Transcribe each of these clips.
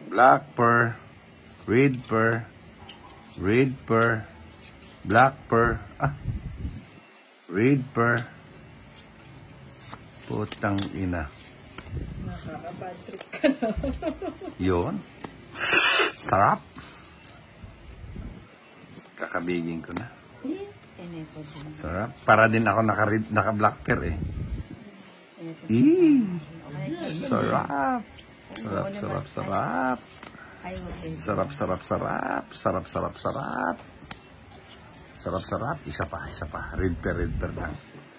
Black pearl, red pearl, red pearl, black pearl, red pearl. Putang ina. Nakaka-bad trip ka na. Yun. Sarap. Kakabigin ko na. Sarap. Para din ako naka-black pearl eh. Sarap. Sarap, sarap, sarap. Sarap, sarap, sarap. Sarap, sarap, sarap. Sarap, sarap. Isa pa, isa pa. Red pearl lang.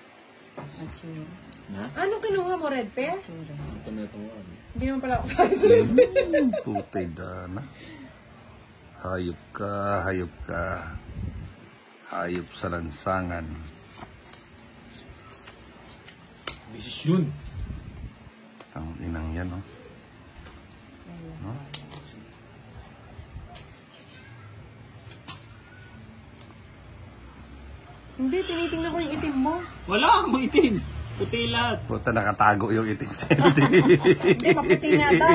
Anong kinuha mo, red pear? Hindi naman pala ako sa red pear. Putay dana. Hayop ka, hayop ka. Hayop sa lansangan. Desisyon. Ang inang yan, oh. No? Hindi, tinitingnan ko yung itim mo. Wala kang itim. Puti lahat. Puta, nakatago yung itim sa Hindi, maputi nga daw.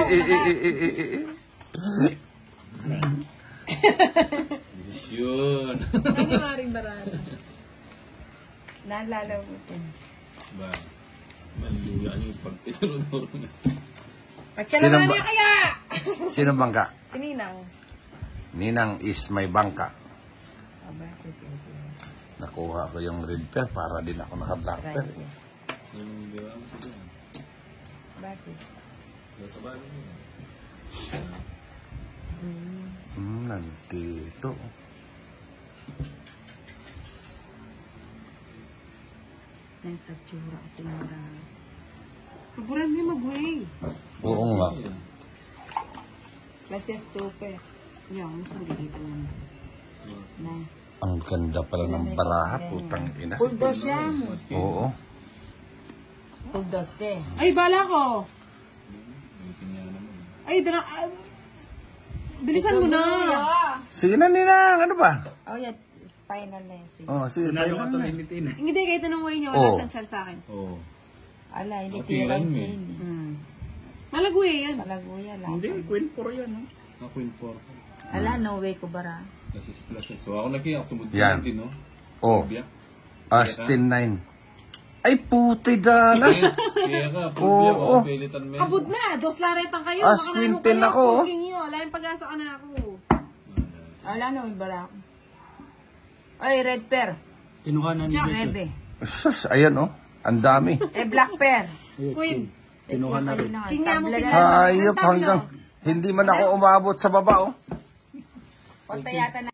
Desisyon. Ano nga rin barana? Nalalabutin. Ba? Maluya yung pagtitunod mo. Pagkalaman niya kaya! Sino bangka? Si Ninang. Ninang is may bangka. Bakit? Nakuha ko yung red pear para din ako naka-black pear. Bakit? Nandito. Nagtatsura kasi mara. Paboran mo yung mag-way. Oo nga. Kasi stupe. Yan, mas dito lang. Na. Ang ganda pala ng baraha, putang ina. Puldos yan. Oo. Puldos de. Ay, bala ko. Ay, bilisan mo na. Sige na, Ninang. Ano ba? Oh, yan. Final na yan. Oh, sige. Sinalo ka Final ito na. limitin. Hindi, kahit anong way niyo, wala Oh. siyang chance sa akin. Oo. Ala, hindi Okay, tira yan, din. Malagway yan. Palaguya lang. Hindi, Queen 4 yan. Queen 4. Ala, no way ko bara. Plus. So ako nagkaya ako tumutulog Yan. din, no? Oh. Astin 9. Ay, puti dana. Kaya ka, pulbiya Oo. ako, pilitan mo. Kabud na, dos laretang kayo. As Baka Queen naano 10 kayo, ako, oh. cooking nyo. Wala yung pag-asa ka na ako. Ala, no way bara. Ay, red pear. Kinuha na ni Nebe. Sus, ayan oh. Ang dami. Black pear. Queen. Kinuha na rin. King nga mo, king. Hayop hanggang hindi man ako umabot sa baba oh. O, yata na.